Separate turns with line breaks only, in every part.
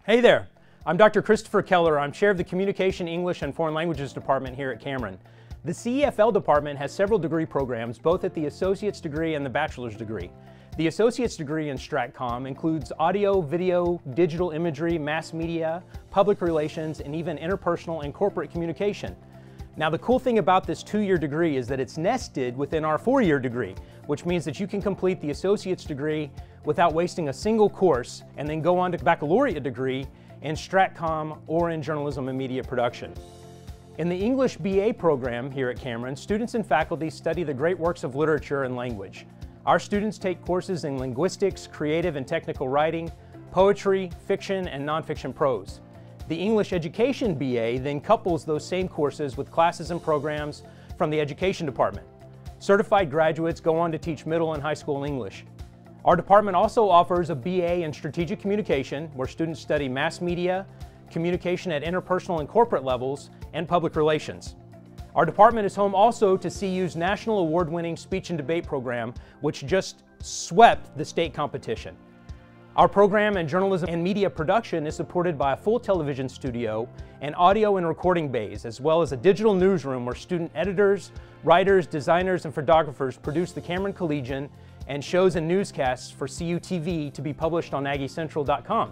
Hey there, I'm Dr. Christopher Keller. I'm chair of the Communication, English, and Foreign Languages Department here at Cameron. The CEFL department has several degree programs, both at the associate's degree and the bachelor's degree. The associate's degree in StratComm includes audio, video, digital imagery, mass media, public relations, and even interpersonal and corporate communication. Now, the cool thing about this two-year degree is that it's nested within our four-year degree, which means that you can complete the associate's degree without wasting a single course and then go on to baccalaureate degree in StratComm or in journalism and media production. In the English BA program here at Cameron, students and faculty study the great works of literature and language. Our students take courses in linguistics, creative and technical writing, poetry, fiction, and nonfiction prose. The English Education BA then couples those same courses with classes and programs from the Education Department. Certified graduates go on to teach middle and high school English. Our department also offers a BA in Strategic Communication, where students study mass media, communication at interpersonal and corporate levels, and public relations. Our department is home also to CU's national award-winning speech and debate program, which just swept the state competition. Our program in journalism and media production is supported by a full television studio and audio and recording bays, as well as a digital newsroom where student editors, writers, designers, and photographers produce the Cameron Collegian and shows and newscasts for CU TV to be published on AggieCentral.com.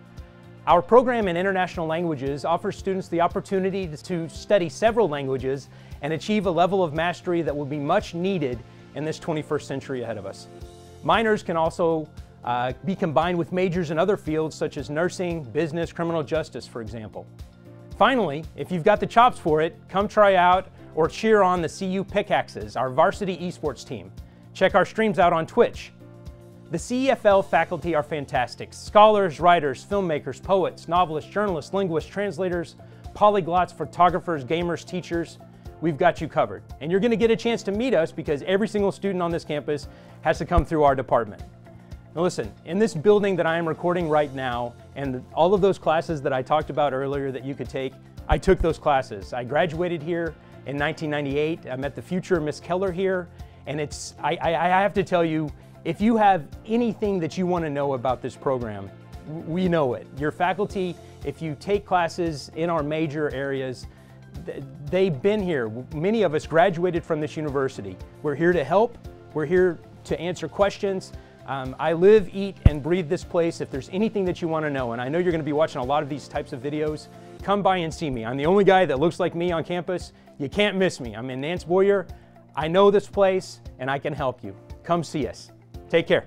Our program in international languages offers students the opportunity to study several languages and achieve a level of mastery that will be much needed in this 21st century ahead of us. Minors can also be combined with majors in other fields such as nursing, business, criminal justice, for example. Finally, if you've got the chops for it, come try out or cheer on the CU Pickaxes, our varsity esports team. Check our streams out on Twitch. The CEFL faculty are fantastic. Scholars, writers, filmmakers, poets, novelists, journalists, linguists, translators, polyglots, photographers, gamers, teachers. We've got you covered. And you're going to get a chance to meet us because every single student on this campus has to come through our department. Now listen, in this building that I am recording right now, and all of those classes that I talked about earlier that you could take, I took those classes. I graduated here in 1998. I met the future Miss Keller here. And I have to tell you, if you have anything that you want to know about this program, we know it. Your faculty, if you take classes in our major areas, they've been here. Many of us graduated from this university. We're here to help. We're here to answer questions. I live, eat, and breathe this place. If there's anything that you want to know, and I know you're going to be watching a lot of these types of videos, come by and see me. I'm the only guy that looks like me on campus. You can't miss me. I'm in Nance Boyer. I know this place, and I can help you. Come see us. Take care.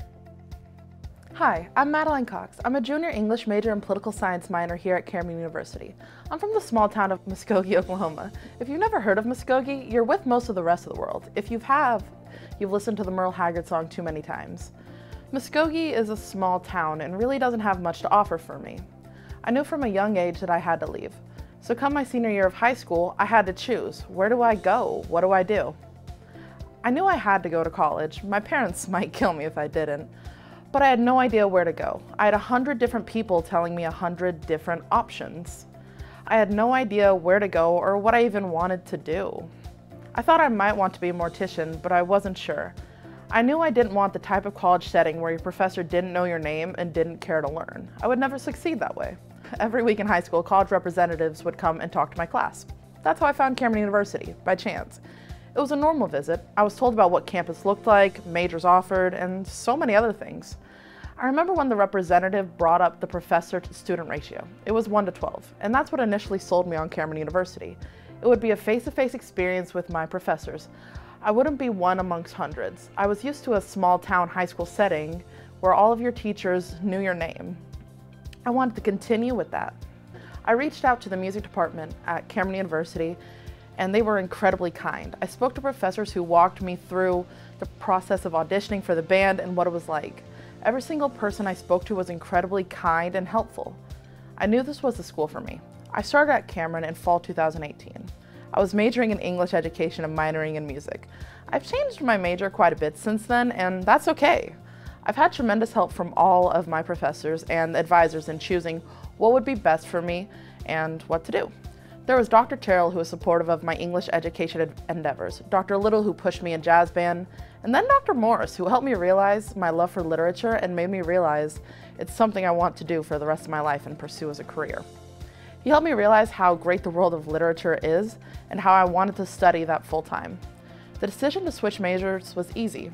Hi, I'm Madeline Cox. I'm a junior English major and political science minor here at Cameron University. I'm from the small town of Muskogee, Oklahoma. If you've never heard of Muskogee, you're with most of the rest of the world. If you have, you've listened to the Merle Haggard song too many times. Muskogee is a small town and really doesn't have much to offer for me. I knew from a young age that I had to leave. So come my senior year of high school, I had to choose. Where do I go? What do I do? I knew I had to go to college. My parents might kill me if I didn't, but I had no idea where to go. I had 100 different people telling me 100 different options. I had no idea where to go or what I even wanted to do. I thought I might want to be a mortician, but I wasn't sure. I knew I didn't want the type of college setting where your professor didn't know your name and didn't care to learn. I would never succeed that way. Every week in high school, college representatives would come and talk to my class. That's how I found Cameron University, by chance. It was a normal visit. I was told about what campus looked like, majors offered, and so many other things. I remember when the representative brought up the professor-to-student ratio. It was 1 to 12, and that's what initially sold me on Cameron University. It would be a face-to-face experience with my professors. I wouldn't be one amongst hundreds. I was used to a small-town high school setting where all of your teachers knew your name. I wanted to continue with that. I reached out to the music department at Cameron University, and they were incredibly kind. I spoke to professors who walked me through the process of auditioning for the band and what it was like. Every single person I spoke to was incredibly kind and helpful. I knew this was the school for me. I started at Cameron in fall 2018. I was majoring in English education and minoring in music. I've changed my major quite a bit since then, and that's okay. I've had tremendous help from all of my professors and advisors in choosing what would be best for me and what to do. There was Dr. Terrell, who was supportive of my English education endeavors, Dr. Little, who pushed me in jazz band, and then Dr. Morris, who helped me realize my love for literature and made me realize it's something I want to do for the rest of my life and pursue as a career. He helped me realize how great the world of literature is and how I wanted to study that full time. The decision to switch majors was easy.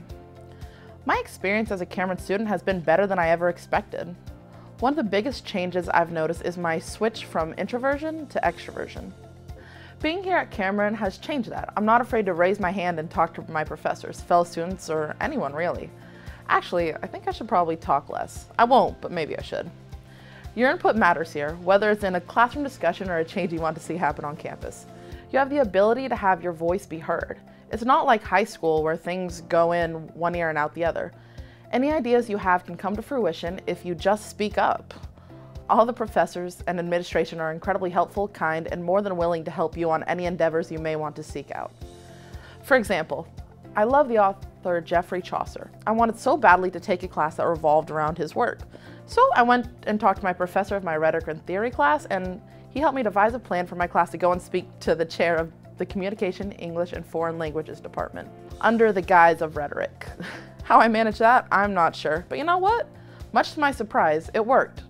My experience as a Cameron student has been better than I ever expected. One of the biggest changes I've noticed is my switch from introversion to extroversion. Being here at Cameron has changed that. I'm not afraid to raise my hand and talk to my professors, fellow students, or anyone really. Actually, I think I should probably talk less. I won't, but maybe I should. Your input matters here, whether it's in a classroom discussion or a change you want to see happen on campus. You have the ability to have your voice be heard. It's not like high school where things go in one ear and out the other. Any ideas you have can come to fruition if you just speak up. All the professors and administration are incredibly helpful, kind, and more than willing to help you on any endeavors you may want to seek out. For example, I love the author Geoffrey Chaucer. I wanted so badly to take a class that revolved around his work. So I went and talked to my professor of my rhetoric and theory class, and he helped me devise a plan for my class to go and speak to the chair of the Communication, English, and Foreign Languages department, under the guise of rhetoric. How I managed that, I'm not sure, but you know what? Much to my surprise, it worked.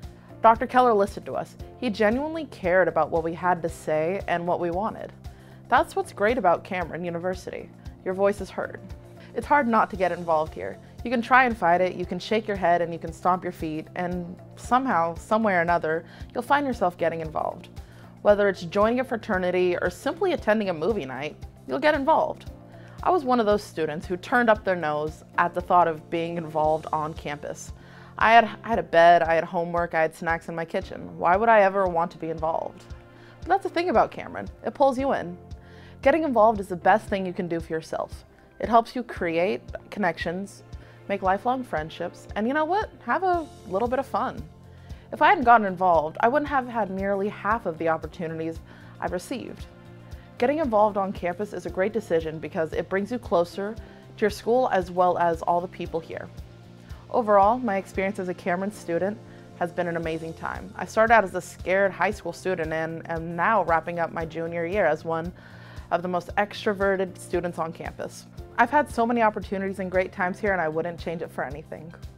Dr. Keller listened to us. He genuinely cared about what we had to say and what we wanted. That's what's great about Cameron University. Your voice is heard. It's hard not to get involved here. You can try and fight it, you can shake your head and you can stomp your feet, and somehow, some way or another, you'll find yourself getting involved. Whether it's joining a fraternity or simply attending a movie night, you'll get involved. I was one of those students who turned up their nose at the thought of being involved on campus. I had a bed, I had homework, I had snacks in my kitchen. Why would I ever want to be involved? But that's the thing about Cameron, it pulls you in. Getting involved is the best thing you can do for yourself. It helps you create connections, make lifelong friendships, and you know what? Have a little bit of fun. If I hadn't gotten involved, I wouldn't have had nearly half of the opportunities I've received. Getting involved on campus is a great decision because it brings you closer to your school as well as all the people here. Overall, my experience as a Cameron student has been an amazing time. I started out as a scared high school student and am now wrapping up my junior year as one of the most extroverted students on campus. I've had so many opportunities and great times here, and I wouldn't change it for anything.